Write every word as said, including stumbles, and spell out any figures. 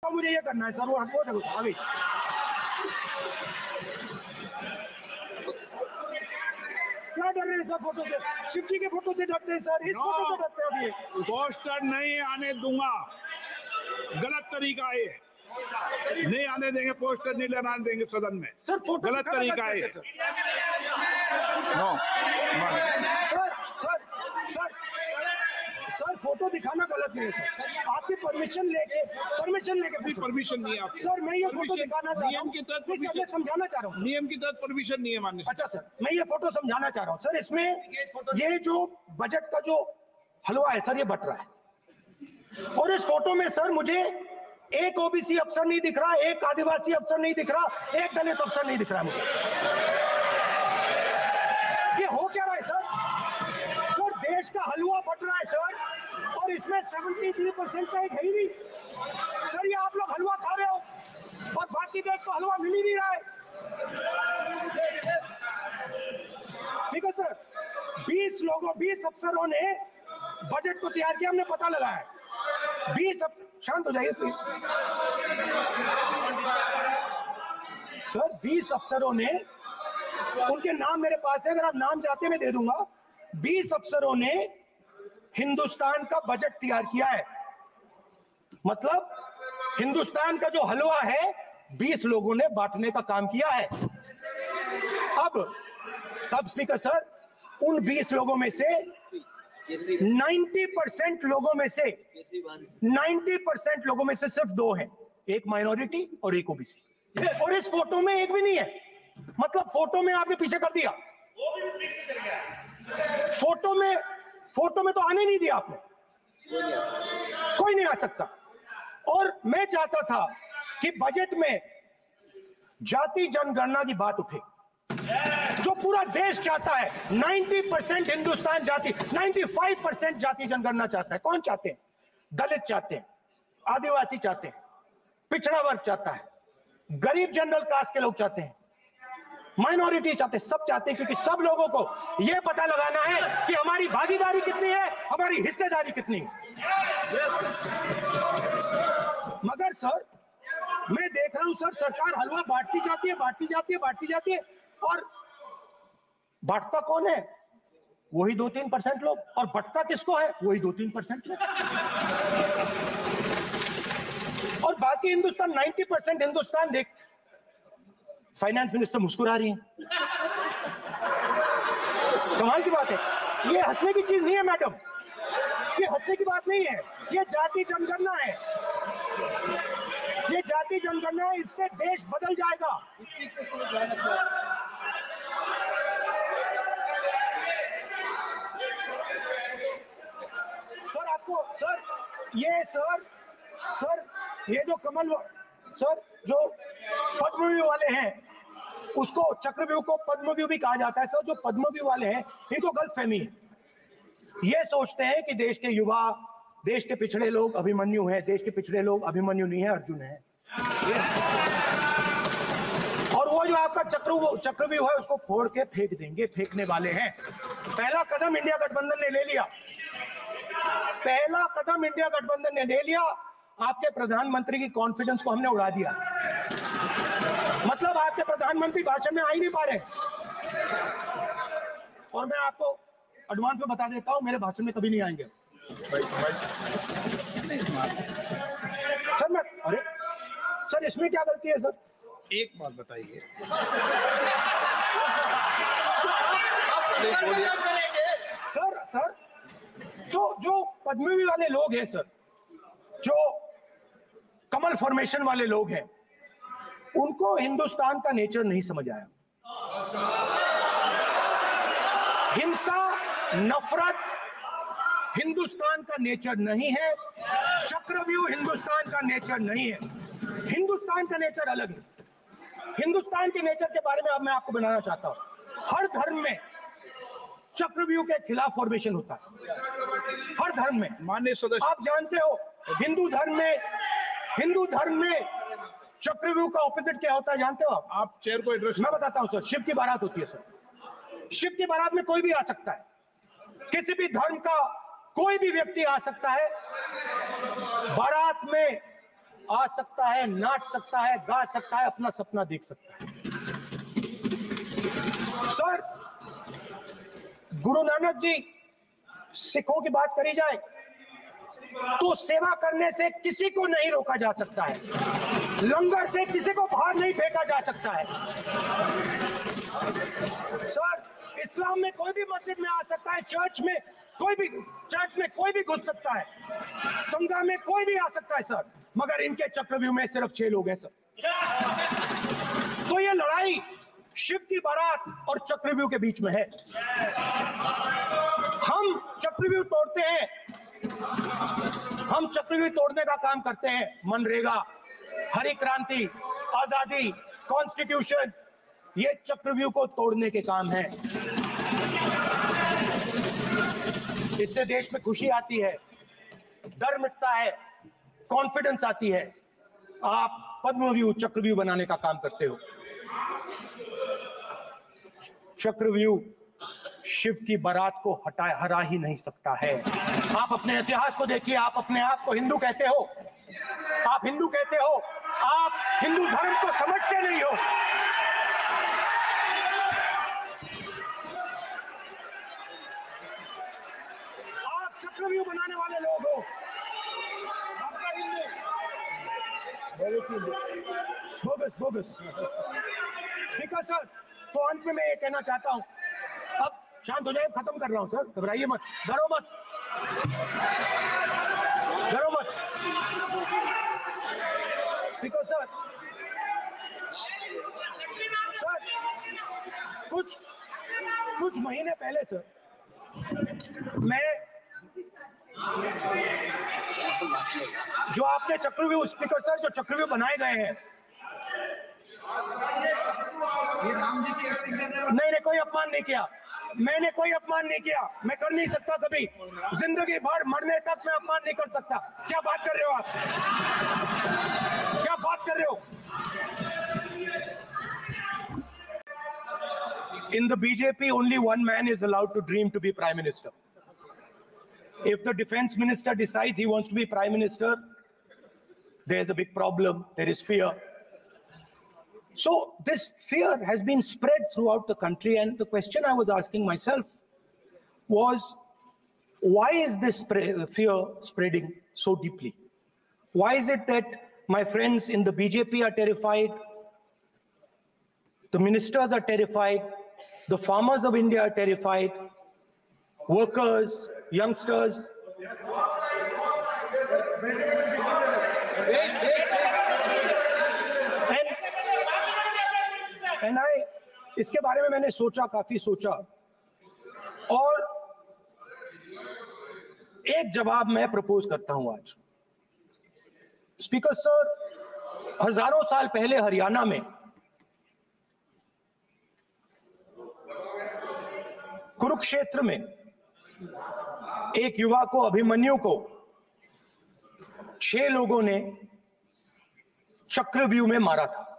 चाहता हूँ, मुझे ये करना है सर। वो वो देखो अभी क्या डर रहे हैं सर फोटो से? शिव जी के फोटो से डरते हैं सर, इस no, फोटो से डरते हैं अभी। पोस्टर नहीं आने दूंगा, गलत तरीका है, नहीं आने देंगे, पोस्टर नहीं लगाने देंगे सदन में सर, फोटो गलत तरीका है sir. No sir sir sir sir photo दिखाना गलत नहीं है सर, आपकी परमिशन लेके परमिशन लेके भी परमिशन नहीं है आपको सर। मैं ये फोटो दिखाना चाह रहा हूँ, नियम के तहत मैं समझाना चाह रहा हूँ, नियम के तहत परमिशन नहीं है माननीय। अच्छा सर, मैं ये फोटो समझाना चाह रहा हूँ सर। इसमें ये जो बजट का जो हलवा है सर, ये बट रहा है, और इस फोटो में सर मुझे एक ओबीसी अफसर नहीं दिख रहा, एक आदिवासी अफसर नहीं दिख रहा, एक दलित अफसर नहीं दिख रहा मुझे। ये हो क्या रहा है सर? सर देश का हलवा बट रहा है सर, और इसमें तिहत्तर परसेंट का एक है ही नहीं सर। ये आप लोग हलवा खा रहे हो और बाकी देश को हलवा मिल ही नहीं रहा है। ठीक है सर, बीस लोगों बीस अफसरों ने बजट को तैयार किया, हमने पता लगाया है। बीस अफसर, शांत हो जाइए प्लीज सर। बीस अफसरों ने, उनके नाम मेरे पास है, अगर आप नाम चाहते मैं दे दूंगा। बीस अफसरों ने हिंदुस्तान का बजट तैयार किया है, मतलब हिंदुस्तान का जो हलवा है बीस लोगों ने बांटने का काम किया है। अब अब स्पीकर सर, उन बीस लोगों में से नब्बे परसेंट लोगों में से नब्बे परसेंट लोगों में से सिर्फ दो हैं, एक माइनॉरिटी और एक ओबीसी, और इस फोटो में एक भी नहीं है। मतलब फोटो में आपने पीछे कर दिया, फोटो में फोटो में तो आने नहीं दिया आपने, कोई नहीं आ सकता। और मैं चाहता था कि बजट में जाति जनगणना की बात उठे, जो पूरा देश चाहता है। नब्बे परसेंट हिंदुस्तान जाति, पचानवे परसेंट जाति जनगणना चाहता है। कौन चाहते हैं? दलित चाहते हैं, आदिवासी चाहते हैं, पिछड़ा वर्ग चाहता है, गरीब जनरल कास्ट के लोग चाहते हैं, माइनॉरिटी चाहते हैं, सब चाहते हैं, क्योंकि सब लोगों को यह पता लगाना है कि हमारी भागीदारी कितनी है, हमारी हिस्सेदारी कितनी है। मगर सर मैं देख रहा हूं सर, सरकार हलवा बांटती जाती है, बांटती जाती है, बांटती जाती है, और बांटता कौन है? वही दो तीन परसेंट लोग, और बंटता किसको है? वही दो तीन परसेंट लोग। और बाकी हिंदुस्तान, नब्बे परसेंट हिंदुस्तान देख। फाइनेंस मिनिस्टर मुस्कुरा रही है, कमाल की बात है। ये हंसने की चीज नहीं है मैडम, ये हंसने की बात नहीं है, ये जाति जनगणना है, ये जाति जनगणना है, इससे देश बदल जाएगा। सर आपको सर ये सर सर ये जो कमल सर जो पद्मव्यूह वाले हैं, उसको चक्रव्यूह को पद्मव्यूह भी कहा जाता है सर। जो पद्मव्यूह वाले हैं इनको गलतफहमी है, ये सोचते हैं कि देश के युवा, देश के पिछड़े लोग अभिमन्यु हैं, देश के पिछड़े लोग अभिमन्यु नहीं है, अर्जुन है। और वो जो आपका चक्रव्यूह चक्रव्यूह है उसको फोड़ के फेंक देंगे, फेंकने वाले हैं। पहला कदम इंडिया गठबंधन ने ले लिया, पहला कदम इंडिया गठबंधन ने ले लिया। आपके प्रधानमंत्री की कॉन्फिडेंस को हमने उड़ा दिया, मतलब आपके प्रधानमंत्री भाषण में आ ही नहीं पा रहे। और मैं आपको एडवांस में बता देता हूं, मेरे भाषण में कभी नहीं आएंगे सर। मैं अरे सर इसमें क्या गलती है सर? एक बात बताइए, सर सर जो जो पद्मव्यूह वाले लोग हैं सर, जो कमल फॉर्मेशन वाले लोग हैं, उनको हिंदुस्तान का नेचर नहीं समझ आया। हिंसा, नफरत हिंदुस्तान का नेचर नहीं है, चक्रव्यूह हिंदुस्तान का नेचर नहीं है। हिंदुस्तान का नेचर अलग है। हिंदुस्तान के नेचर के बारे में अब मैं आपको बनाना चाहता हूं। हर धर्म में चक्रव्यूह के खिलाफ फॉर्मेशन होता है, हर धर्म में। माननीय सदस्य, आप जानते हो हिंदू धर्म में हिंदू धर्म में चक्रव्यूह का ऑपोजिट क्या होता है, जानते हो आप? आप चेयर को एड्रेस। मैं बताता हूं सर, शिव की बारात होती है सर। शिव की बारात में कोई भी आ सकता है, किसी भी धर्म का कोई भी व्यक्ति आ सकता है। बारात में आ सकता है, नाच सकता है, गा सकता है, अपना सपना देख सकता है। सर, गुरु नानक जी, सिखों की बात करी जाए तो सेवा करने से किसी को नहीं रोका जा सकता है, लंगर से किसी को बाहर नहीं फेंका जा सकता है। सर, इस्लाम में कोई भी मस्जिद में आ सकता है, चर्च में कोई भी चर्च में कोई भी घुस सकता है, संघा में कोई भी आ सकता है सर, मगर इनके चक्रव्यूह में सिर्फ छह लोग हैं सर। तो ये लड़ाई शिव की बारात और चक्रव्यूह के बीच में है। हम चक्रव्यूह तोड़ते हैं, हम चक्रव्यूह तोड़ने का काम करते हैं। मनरेगा, हरी क्रांति, आजादी, कॉन्स्टिट्यूशन, ये चक्रव्यूह को तोड़ने के काम है। इससे देश में खुशी आती है, डर मिटता है, कॉन्फिडेंस आती है। आप पद्मव्यूह चक्रव्यूह बनाने का काम करते हो। चक्रव्यूह शिव की बारात को हटा हरा ही नहीं सकता है। आप अपने इतिहास को देखिए, आप अपने आप को हिंदू कहते हो, आप हिंदू कहते हो, आप हिंदू धर्म को समझते नहीं हो। आप चक्रव्यूह बनाने वाले लोग हो। आपका हिंदू बोगस बोगस। स्पीकर सर, तो अंत में मैं ये कहना चाहता हूं, अब शांत हो जाए, खत्म कर रहा हूं सर, घबराइए मत, डरो मत, डरो मत। स्पीकर सर, सर कुछ कुछ महीने पहले सर, मैं जो आपने चक्रव्यूह, स्पीकर सर, जो चक्रव्यूह बनाए गए हैं, नहीं नहीं कोई अपमान नहीं किया, मैंने कोई अपमान नहीं किया, मैं कर नहीं सकता कभी, जिंदगी भर मरने तक मैं अपमान नहीं कर सकता। क्या बात कर रहे हो आप, क्या बात कर रहे हो? In the B J P, only one man is allowed to dream to be prime minister. If the defense minister decides he wants to be prime minister, there's a big problem. There is fear. So this fear has been spread throughout the country, and the question I was asking myself was, why is this fear spreading so deeply? Why is it that my friends in the B J P are terrified, the ministers are terrified, the farmers of India are terrified, workers, youngsters? And I, इसके बारे में मैंने सोचा, काफी सोचा, और एक जवाब मैं प्रपोज करता हूं आज। स्पीकर सर, हजारों साल पहले हरियाणा में कुरुक्षेत्र में एक युवा को, अभिमन्यु को, छह लोगों ने चक्रव्यूह में मारा था।